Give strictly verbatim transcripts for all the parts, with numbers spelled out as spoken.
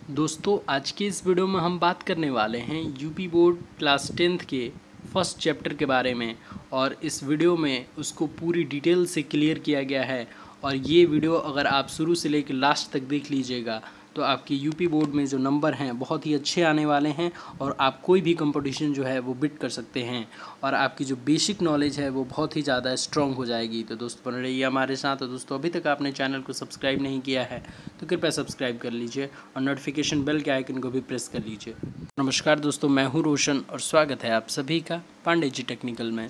दोस्तों आज के इस वीडियो में हम बात करने वाले हैं यूपी बोर्ड क्लास टेंथ के फर्स्ट चैप्टर के बारे में। और इस वीडियो में उसको पूरी डिटेल से क्लियर किया गया है। और ये वीडियो अगर आप शुरू से लेकर लास्ट तक देख लीजिएगा तो आपके यूपी बोर्ड में जो नंबर हैं बहुत ही अच्छे आने वाले हैं और आप कोई भी कंपटीशन जो है वो बिट कर सकते हैं और आपकी जो बेसिक नॉलेज है वो बहुत ही ज़्यादा स्ट्रॉन्ग हो जाएगी। तो दोस्तों बन रहिए हमारे साथ। तो दोस्तों अभी तक आपने चैनल को सब्सक्राइब नहीं किया है तो कृपया सब्सक्राइब कर लीजिए और नोटिफिकेशन बेल के आइकन को भी प्रेस कर लीजिए। नमस्कार दोस्तों, मैं हूँ रोशन और स्वागत है आप सभी का पांडे जी टेक्निकल में।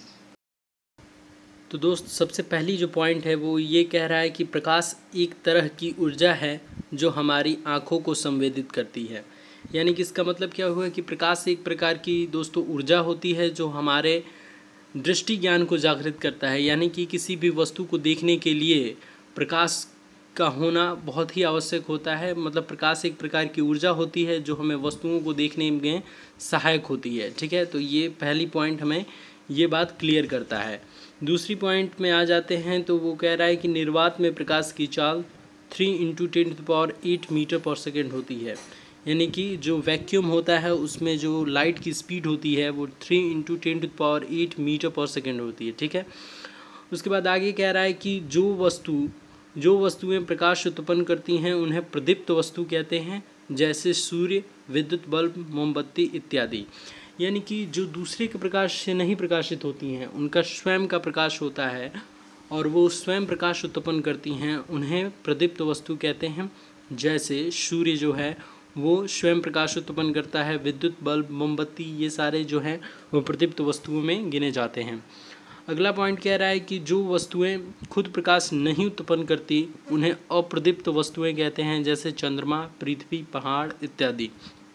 तो दोस्त सबसे पहली जो पॉइंट है वो ये कह रहा है कि प्रकाश एक तरह की ऊर्जा है जो हमारी आँखों को संवेदित करती है। यानी कि इसका मतलब क्या हुआ कि प्रकाश एक प्रकार की दोस्तों ऊर्जा होती है जो हमारे दृष्टि ज्ञान को जागृत करता है। यानी कि किसी भी वस्तु को देखने के लिए प्रकाश का होना बहुत ही आवश्यक होता है। मतलब प्रकाश एक प्रकार की ऊर्जा होती है जो हमें वस्तुओं को देखने में सहायक होती है। ठीक है, तो ये पहली पॉइंट हमें ये बात क्लियर करता है। दूसरी पॉइंट में आ जाते हैं तो वो कह रहा है कि निर्वात में प्रकाश की चाल three into ten to the power eight metre per second होती है। यानी कि जो वैक्यूम होता है उसमें जो लाइट की स्पीड होती है वो three into ten to the power eight metre per second होती है। ठीक है, उसके बाद आगे कह रहा है कि जो वस्तु जो वस्तुएं प्रकाश उत्पन्न करती हैं उन्हें प्रदीप्त वस्तु कहते हैं, जैसे सूर्य, विद्युत बल्ब, मोमबत्ती इत्यादि। यानी कि जो दूसरे के प्रकाश से नहीं प्रकाशित होती हैं उनका स्वयं का प्रकाश होता है और वो स्वयं प्रकाश उत्पन्न करती हैं, उन्हें प्रदीप्त वस्तु कहते हैं। जैसे सूर्य जो है वो स्वयं प्रकाश उत्पन्न करता है, विद्युत बल्ब, मोमबत्ती ये सारे जो हैं वो प्रदीप्त वस्तुओं में गिने जाते हैं। अगला पॉइंट कह रहा है कि जो वस्तुएं खुद प्रकाश नहीं उत्पन्न करती उन्हें अप्रदीप्त वस्तुएं कहते हैं, जैसे चंद्रमा, पृथ्वी, पहाड़ इत्यादि।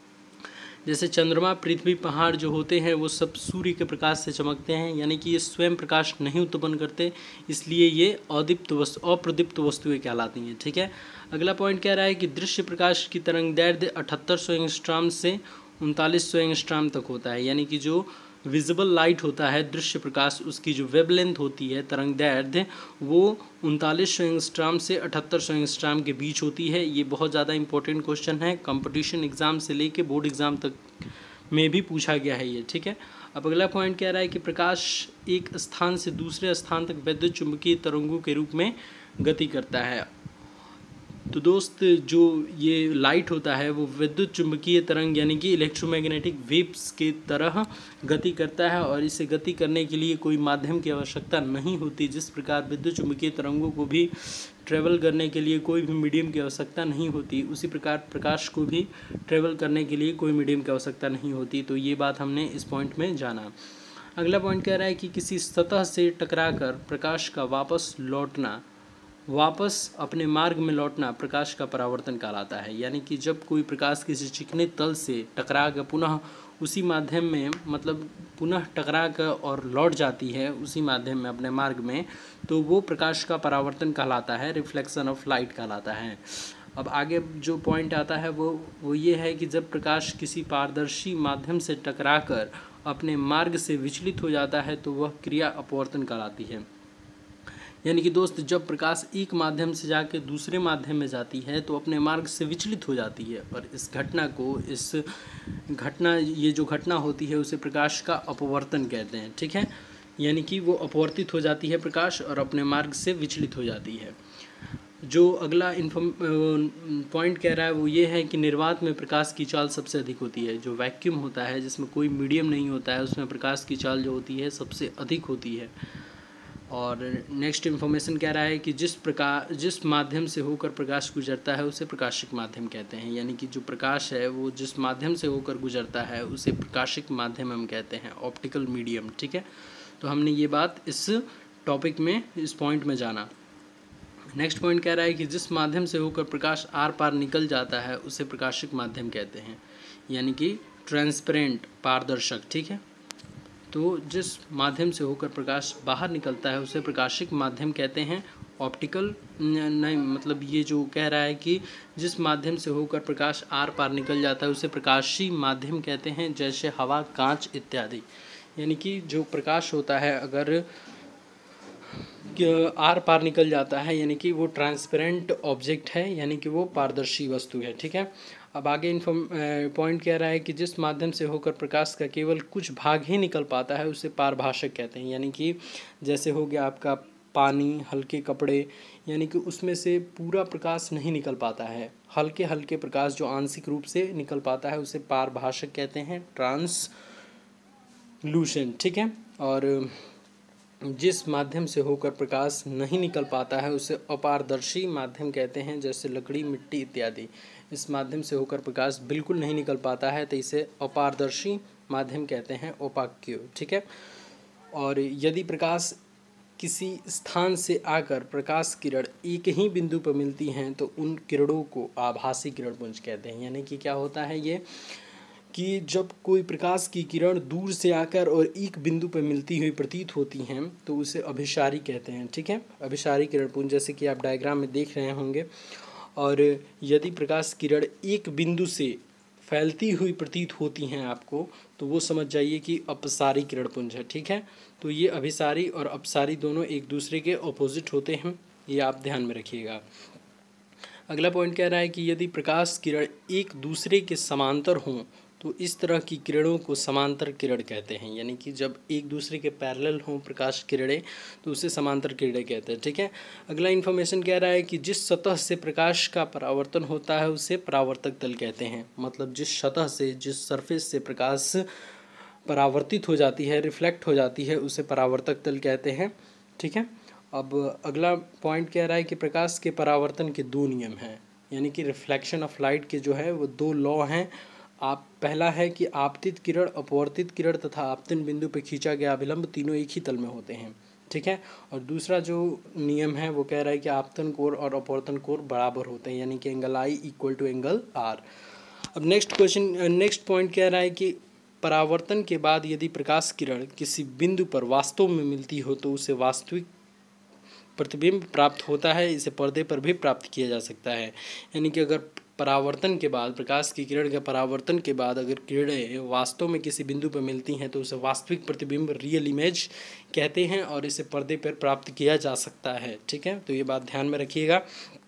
जैसे चंद्रमा, पृथ्वी, पहाड़ जो होते हैं वो सब सूर्य के प्रकाश से चमकते हैं, यानी कि ये स्वयं प्रकाश नहीं उत्पन्न करते, इसलिए ये अदीप्त वस्तु अप्रदीप्त वस्तुएं कहलाती हैं। ठीक है, अगला पॉइंट कह रहा है कि दृश्य प्रकाश की तरंगदैर्घ्य अठहत्तर सौ एंगस्ट्रॉम से उनतालीस सौ एंगस्ट्रॉम तक होता है। यानी कि जो विजिबल लाइट होता है दृश्य प्रकाश, उसकी जो वेवलेंथ होती है तरंगदैर्घ्य वो उनतालीस सौ एंगस्ट्रॉम से अठहत्तर सौ एंगस्ट्रॉम के बीच होती है। ये बहुत ज़्यादा इंपॉर्टेंट क्वेश्चन है, कंपटीशन एग्जाम से लेके बोर्ड एग्जाम तक में भी पूछा गया है ये। ठीक है, अब अगला पॉइंट कह रहा है कि प्रकाश एक स्थान से दूसरे स्थान तक विद्युत चुंबकीय तरंगों के रूप में गति करता है। तो दोस्त जो ये लाइट होता है वो विद्युत चुंबकीय तरंग यानी कि इलेक्ट्रोमैग्नेटिक वेव्स के तरह गति करता है और इसे गति करने के लिए कोई माध्यम की आवश्यकता नहीं होती। जिस प्रकार विद्युत चुंबकीय तरंगों को भी ट्रेवल करने के लिए कोई भी मीडियम की आवश्यकता नहीं होती, उसी प्रकार प्रकाश को भी ट्रेवल करने के लिए कोई मीडियम की आवश्यकता नहीं होती। तो ये बात हमने इस पॉइंट में जाना। अगला पॉइंट कह रहा है कि किसी सतह से टकराकर प्रकाश का वापस लौटना वापस अपने मार्ग में लौटना प्रकाश का परावर्तन कहलाता है। यानी कि जब कोई प्रकाश किसी चिकने तल से टकरा कर पुनः उसी माध्यम में मतलब पुनः टकरा कर और लौट जाती है उसी माध्यम में अपने मार्ग में, तो वो प्रकाश का परावर्तन कहलाता है, रिफ्लेक्शन ऑफ लाइट कहलाता है। अब आगे जो पॉइंट आता है वो वो ये है कि जब प्रकाश किसी पारदर्शी माध्यम से टकराकर अपने मार्ग से विचलित हो जाता है तो वह क्रिया अपवर्तन कहलाती है। यानी कि दोस्त जब प्रकाश एक माध्यम से जाके दूसरे माध्यम में जाती है तो अपने मार्ग से विचलित हो जाती है और इस घटना को इस घटना ये जो घटना होती है उसे प्रकाश का अपवर्तन कहते हैं। ठीक है, यानी कि वो अपवर्तित हो जाती है प्रकाश और अपने मार्ग से विचलित हो जाती है। जो अगला इन्फॉर्म पॉइंट कह रहा है वो ये है कि निर्वात में प्रकाश की चाल सबसे अधिक होती है। जो वैक्यूम होता है जिसमें कोई मीडियम नहीं होता है उसमें प्रकाश की चाल जो होती है सबसे अधिक होती है। और नेक्स्ट इन्फॉर्मेशन कह रहा है कि जिस प्रकार जिस माध्यम से होकर प्रकाश गुजरता है उसे प्रकाशिक माध्यम कहते हैं। यानी कि जो प्रकाश है वो जिस माध्यम से होकर गुजरता है उसे प्रकाशिक माध्यम हम कहते हैं, ऑप्टिकल मीडियम। ठीक है, तो हमने ये बात इस टॉपिक में इस पॉइंट में जाना। नेक्स्ट पॉइंट कह रहा है कि जिस माध्यम से होकर प्रकाश आर पार निकल जाता है उसे प्रकाशिक माध्यम कहते हैं, यानी कि ट्रांसपेरेंट, पारदर्शक। ठीक है, तो जिस माध्यम से होकर प्रकाश बाहर निकलता है उसे प्रकाशिक माध्यम कहते हैं। ऑप्टिकल नहीं, मतलब ये जो कह रहा है कि जिस माध्यम से होकर प्रकाश आर पार निकल जाता है उसे प्रकाशी माध्यम कहते हैं, जैसे हवा, कांच इत्यादि। यानी कि जो प्रकाश होता है अगर आर पार निकल जाता है, यानी कि वो ट्रांसपेरेंट ऑब्जेक्ट है, यानी कि वो पारदर्शी वस्तु है। ठीक है, अब आगे इन्फॉर्म पॉइंट कह रहा है कि जिस माध्यम से होकर प्रकाश का केवल कुछ भाग ही निकल पाता है उसे पारभाषक कहते हैं। यानी कि जैसे हो गया आपका पानी, हल्के कपड़े, यानी कि उसमें से पूरा प्रकाश नहीं निकल पाता है, हल्के हल्के प्रकाश जो आंशिक रूप से निकल पाता है उसे पारभाषक कहते हैं, ट्रांसलूसेंट। ठीक है, और जिस माध्यम से होकर प्रकाश नहीं निकल पाता है उसे अपारदर्शी माध्यम कहते हैं, जैसे लकड़ी, मिट्टी इत्यादि। इस माध्यम से होकर प्रकाश बिल्कुल नहीं निकल पाता है तो इसे अपारदर्शी माध्यम कहते हैं, ओपाक्यू। ठीक है, और यदि प्रकाश किसी स्थान से आकर प्रकाश किरण एक ही बिंदु पर मिलती हैं तो उन किरणों को आभासी किरणपुंज कहते हैं। यानी कि क्या होता है ये कि जब कोई प्रकाश की किरण दूर से आकर और एक बिंदु पर मिलती हुई प्रतीत होती हैं तो उसे अभिसारी कहते हैं। ठीक है, अभिसारी किरणपुंज, जैसे कि आप डायग्राम में देख रहे होंगे। और यदि प्रकाश किरण एक बिंदु से फैलती हुई प्रतीत होती हैं आपको तो वो समझ जाइए कि अपसारी किरणपुंज है। ठीक है, तो ये अभिसारी और अपसारी दोनों एक दूसरे के ऑपोजिट होते हैं, ये आप ध्यान में रखिएगा। अगला पॉइंट कह रहा है कि यदि प्रकाश किरण एक दूसरे के समांतर हों तो इस तरह की किरणों को समांतर किरण कहते हैं। यानी कि जब एक दूसरे के पैरेलल हों प्रकाश किरणें तो उसे समांतर किरणें कहते हैं। ठीक है, अगला इन्फॉर्मेशन कह रहा है कि जिस सतह से प्रकाश का परावर्तन होता है उसे परावर्तक तल कहते हैं। मतलब जिस सतह से, जिस सरफेस से प्रकाश परावर्तित हो जाती है, रिफ्लेक्ट हो जाती है, उसे परावर्तक तल कहते हैं। ठीक है, अब अगला पॉइंट कह रहा है कि प्रकाश के परावर्तन के दो नियम हैं, यानी कि रिफ्लेक्शन ऑफ लाइट के जो है वो दो लॉ हैं। आप पहला है कि आपतित किरण, अपवर्तित किरण तथा आपतन बिंदु पर खींचा गया अभिलंब तीनों एक ही तल में होते हैं। ठीक है, और दूसरा जो नियम है वो कह रहा है कि आपतन कोण और अपवर्तन कोण बराबर होते हैं, यानी कि angle i equal to angle r. अब नेक्स्ट क्वेश्चन, नेक्स्ट पॉइंट कह रहा है कि परावर्तन के बाद यदि प्रकाश किरण किसी बिंदु पर वास्तव में मिलती हो तो उसे वास्तविक प्रतिबिंब प्राप्त होता है, इसे पर्दे पर भी प्राप्त किया जा सकता है। यानी कि अगर परावर्तन के बाद, प्रकाश की किरण के परावर्तन के बाद अगर किरणें वास्तव में किसी बिंदु पर मिलती हैं तो उसे वास्तविक प्रतिबिंब, रियल इमेज कहते हैं और इसे पर्दे पर प्राप्त किया जा सकता है। ठीक है, तो ये बात ध्यान में रखिएगा।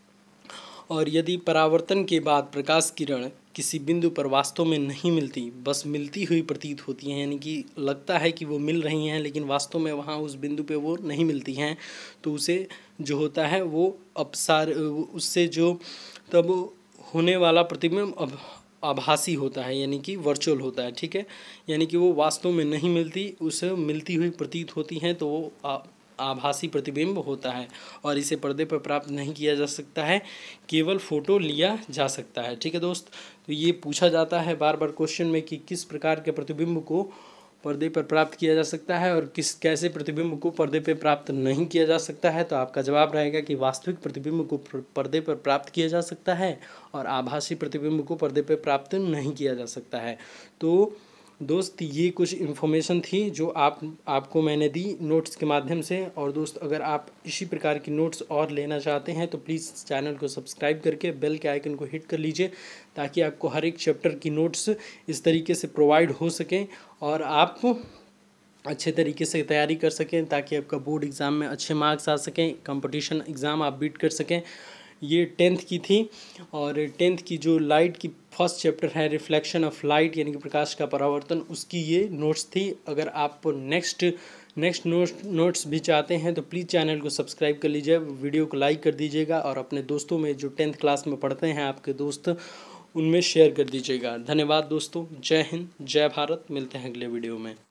और यदि परावर्तन के बाद प्रकाश किरण किसी बिंदु पर वास्तव में नहीं मिलती, बस मिलती हुई प्रतीत होती हैं, यानी कि लगता है कि वो मिल रही हैं लेकिन वास्तव में वहाँ उस बिंदु पे वो नहीं मिलती हैं, तो उसे जो होता है वो अपसार, उससे जो तब होने वाला प्रतिबिंब अब आभासी होता है, यानी कि वर्चुअल होता है। ठीक है, यानी कि वो वास्तव में नहीं मिलती, उसे मिलती हुई प्रतीत होती हैं तो वो आ, आभासी प्रतिबिंब होता है और इसे पर्दे पर प्राप्त नहीं किया जा सकता है, केवल फोटो लिया जा सकता है। ठीक है दोस्त, तो ये पूछा जाता है बार बार क्वेश्चन में कि किस प्रकार के प्रतिबिंब को पर्दे पर प्राप्त किया जा सकता है और किस कैसे प्रतिबिंब को पर्दे पर प्राप्त नहीं किया जा सकता है। तो आपका जवाब रहेगा कि वास्तविक प्रतिबिंब को पर्दे पर प्राप्त किया जा सकता है और आभासी प्रतिबिंब को पर्दे पर प्राप्त नहीं किया जा सकता है। तो दोस्त ये कुछ इन्फॉर्मेशन थी जो आप आपको मैंने दी नोट्स के माध्यम से। और दोस्त अगर आप इसी प्रकार की नोट्स और लेना चाहते हैं तो प्लीज़ चैनल को सब्सक्राइब करके बेल के आइकन को हिट कर लीजिए ताकि आपको हर एक चैप्टर की नोट्स इस तरीके से प्रोवाइड हो सकें और आप अच्छे तरीके से तैयारी कर सकें ताकि आपका बोर्ड एग्ज़ाम में अच्छे मार्क्स आ सकें, कंपटीशन एग्ज़ाम आप बीट कर सकें। ये टेंथ की थी और टेंथ की जो लाइट की फर्स्ट चैप्टर है रिफ्लेक्शन ऑफ लाइट यानी कि प्रकाश का परावर्तन, उसकी ये नोट्स थी। अगर आप नेक्स्ट नेक्स्ट नोट्स नोट्स भी चाहते हैं तो प्लीज़ चैनल को सब्सक्राइब कर लीजिए, वीडियो को लाइक कर दीजिएगा और अपने दोस्तों में जो टेंथ क्लास में पढ़ते हैं आपके दोस्त उनमें शेयर कर दीजिएगा। धन्यवाद दोस्तों, जय हिंद, जय भारत। मिलते हैं अगले वीडियो में।